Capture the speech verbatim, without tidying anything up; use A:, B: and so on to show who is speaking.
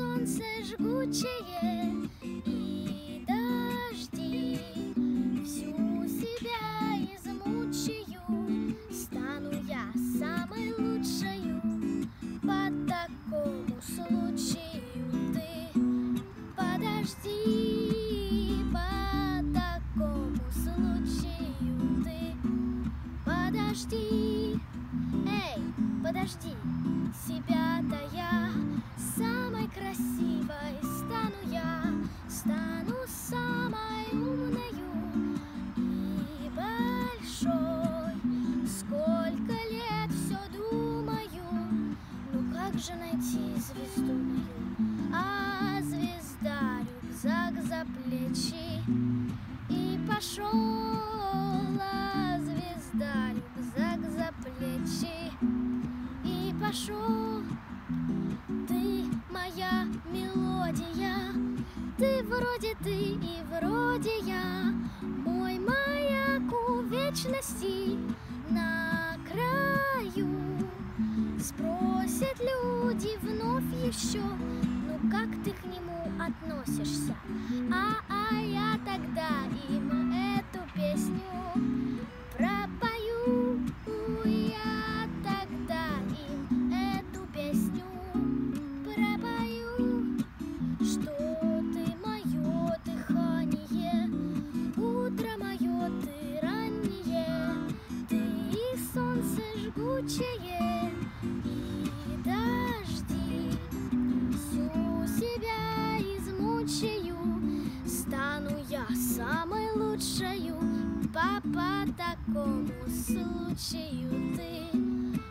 A: солнце жгучее, и дожди. Всю себя измучаю, стану я самой лучшою. По такому случаю ты подожди, по такому случаю ты подожди. Эй, подожди, себя-то я самой красивой стану я, стану самой умною и большой. Сколько лет все думаю, ну как же найти звезду мою? А звезда рюкзак за плечи и пошел, а звезда рюкзак за плечи и пошел. Ты моя мелодия, ты вроде ты и вроде я, мой маяк у вечности на краю. Спросят люди вновь еще, ну как ты к нему относишься? А, а я тогда им эту песню пропою. Я тогда им эту песню пропою. Что ты мое дыхание, утро мое ты раннее, ты и солнце жгучее, и дожди. Всю себя измучаю, стану я самой лучшою. По, по такому случаю ты